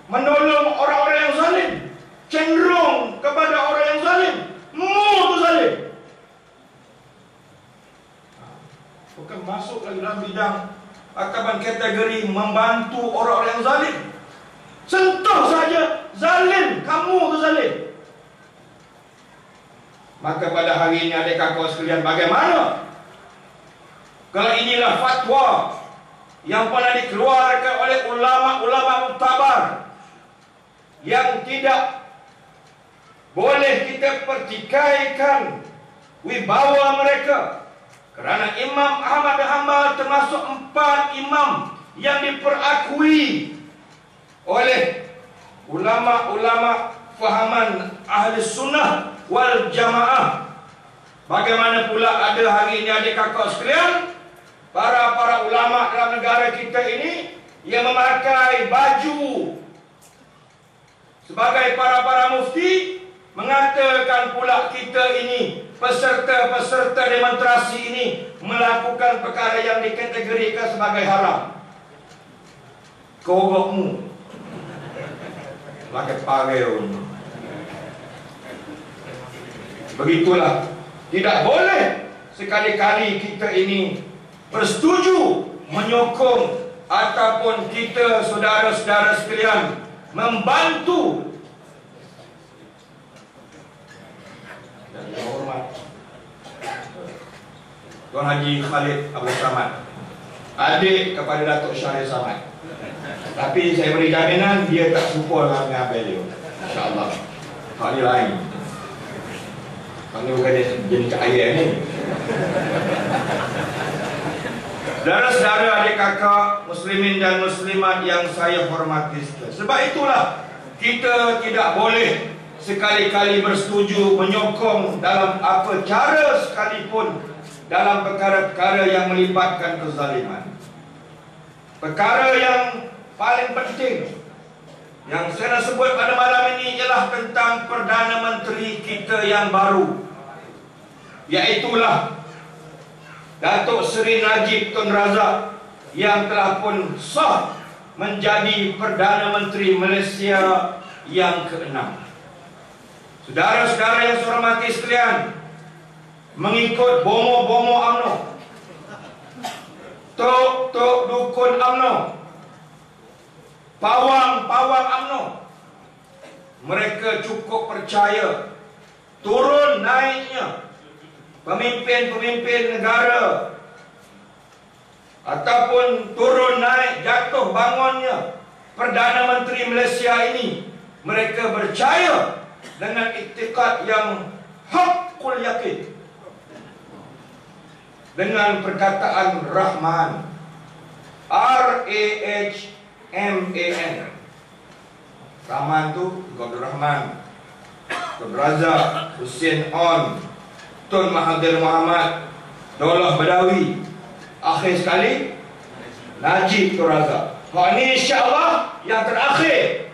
menolong orang-orang yang zalim, cenderung kepada orang yang zalim. Mu tu zalim. Bukan masuk lagi dalam bidang akaban kategori membantu orang-orang yang zalim. Sentuh saja zalim, kamu tu zalim. Maka pada hari ini adik kakak sekalian, bagaimana kalau inilah fatwa yang pernah dikeluarkan oleh ulama-ulama muktabar yang tidak boleh kita pertikaikan wibawa mereka, kerana Imam Ahmad bin Hanbal termasuk 4 imam yang diperakui oleh ulama-ulama fahaman ahli sunnah wal jamaah. Bagaimana pula ada hari ini adik kakak sekalian, para ulama dalam negara kita ini yang memakai baju sebagai para mufti, mengatakan pula kita ini peserta demonstrasi ini melakukan perkara yang dikategorikan sebagai haram. Kogokmu pakai pareu. Begitulah, tidak boleh sekali-kali kita ini bersetuju menyokong ataupun kita saudara-saudara sekalian membantu dan hormat Tuan Haji Khalid Abdul Samad, adik kepada Datuk Syarif Samad. Tapi saya beri jaminan dia tak serupa dengan beliau, insya-Allah. Hal ni lain. Ini bukan dia jadi kaya ni. Saudara-saudara, adik kakak, muslimin dan muslimat yang saya hormati sekalian. Sebab itulah kita tidak boleh sekali-kali bersetuju menyokong dalam apa cara sekalipun dalam perkara-perkara yang melibatkan kezaliman. Perkara yang paling penting yang saya nak sebut pada malam ini ialah tentang Perdana Menteri kita yang baru, iaitulah Datuk Seri Najib Tun Razak yang telah pun sah menjadi Perdana Menteri Malaysia yang ke-6. Saudara-saudara yang saya hormati sekalian, mengikut bomo-bomo UMNO, tok-tok dukun UMNO, pawang-pawang UMNO, mereka cukup percaya turun naiknya pemimpin-pemimpin negara ataupun turun naik jatuh bangunnya Perdana Menteri Malaysia ini, mereka percaya dengan iktikad yang hakul yakin dengan perkataan Rahman, R-A-H-M-A-N. Rahman tu Abdul Rahman, Tun Razak, Hussein On, Tun Mahathir Mohamad, Daulah Badawi, akhir sekali Najib Tun Razak. Ini insya-Allah yang terakhir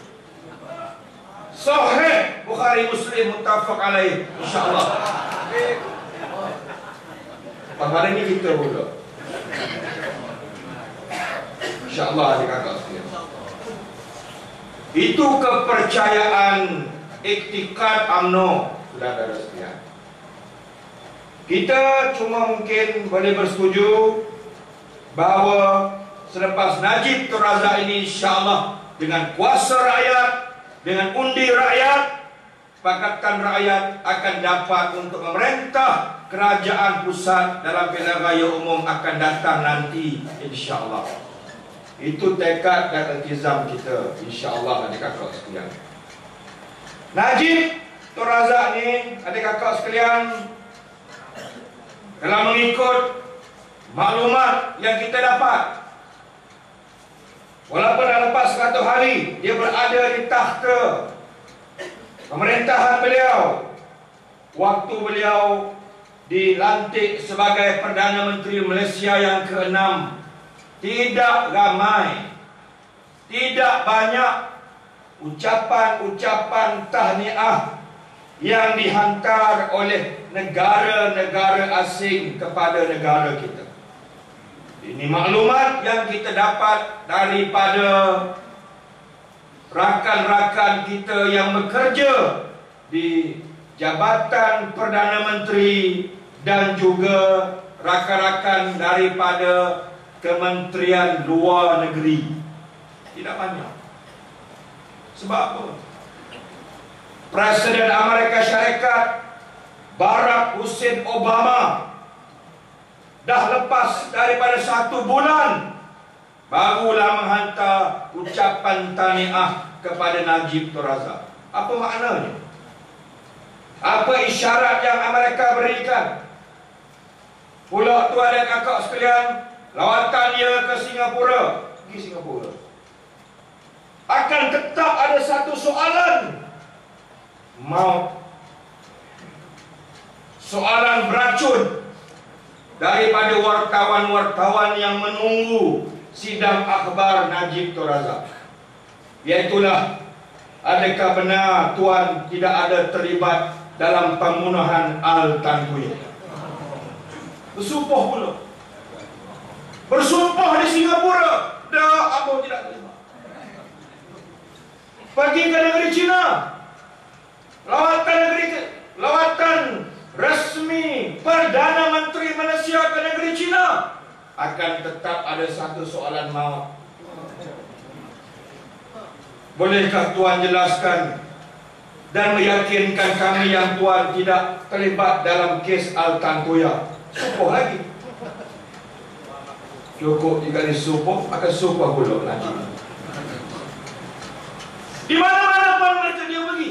Sahih Bukhari Muslim muttafaq alaih, insya-Allah. Pada ini kita pula, insya-Allah adik kakak sekalian. Itu kepercayaan iktikad UMNO, saudara-saudara sekalian. Kita cuma mungkin boleh bersetuju bahawa selepas Najib Tun Razak ini, insya-Allah dengan kuasa rakyat, dengan undi rakyat, Pakatan Rakyat akan dapat untuk memerintah kerajaan pusat dalam pilihan raya umum akan datang nanti, insya-Allah. Itu tekad dan iltizam kita, insya-Allah adik kakak sekalian. Najib Tun Razak ni, adik kakak sekalian, kalau mengikut maklumat yang kita dapat, walaupun dah lepas 100 hari dia berada di takhta pemerintahan beliau, waktu beliau dilantik sebagai Perdana Menteri Malaysia yang ke-6, tidak ramai, tidak banyak ucapan-ucapan tahniah yang dihantar oleh negara-negara asing kepada negara kita. Ini maklumat yang kita dapat daripada rakan-rakan kita yang bekerja di Jabatan Perdana Menteri dan juga rakan-rakan daripada Kementerian Luar Negeri. Tidak banyak. Sebab apa? Presiden Amerika Syarikat Barack Hussein Obama dah lepas daripada 1 bulan barulah menghantar ucapan tahniah kepada Najib Tun Razak. Apa maknanya? Apa isyarat yang Amerika berikan? Pula tuan dan kakak sekalian, lawatan dia ke Singapura, pergi Singapura, akan tetap ada satu soalan maut, soalan beracun daripada wartawan-wartawan yang menunggu sidang akhbar Najib Tun Razak. Iaitulah, adakah benar tuan tidak ada terlibat dalam pembunuhan Al-Tan Quoc? Bersumpah pula. Bersumpah di Singapura, dah abang tidak terlibat. Pergi ke negeri China, lawatan resmi Perdana Menteri Malaysia ke negeri China, akan tetap ada satu soalan maut. Bolehkah tuan jelaskan dan meyakinkan kami yang tuan tidak terlibat dalam kes Al-Tan Quoc? Sumpah lagi. Cukup jika disumpah, akan sumpah pula lagi. Di mana-mana pun mereka dia pergi.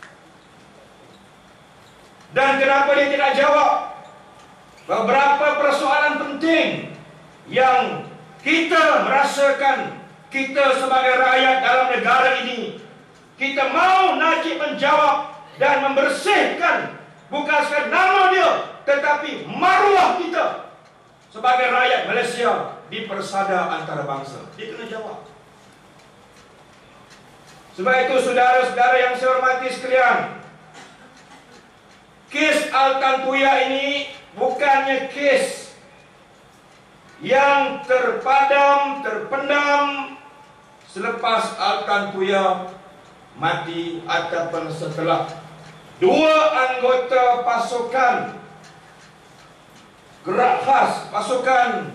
Dan kenapa dia tidak jawab beberapa persoalan penting yang kita merasakan, kita sebagai rakyat dalam negara ini, kita mau Najib menjawab dan membersihkan bukan sekadar nama dia, tetapi maruah kita sebagai rakyat Malaysia di persada antarabangsa. Dia kena jawab. Sebab itu saudara-saudara yang saya hormati sekalian, kes Al-Tan Quoc ini bukannya kes yang terpendam selepas Al-Tan Quoc mati ataupun setelah 2 anggota pasukan gerak khas, pasukan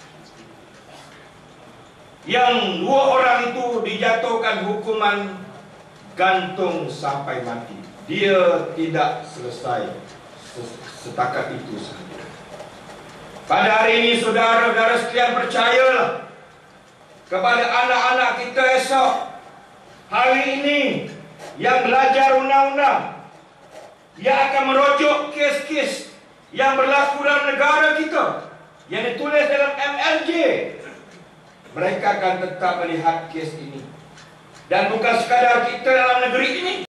yang 2 orang itu dijatuhkan hukuman gantung sampai mati. Dia tidak selesai setakat itu sahaja. Pada hari ini saudara-saudara sekalian, percayalah kepada anak-anak kita esok hari ini yang belajar undang-undang, yang akan merujuk kes-kes yang berlaku dalam negara kita yang ditulis dalam MLJ. Mereka akan tetap melihat kes ini. Dan bukan sekadar kita dalam negeri ini,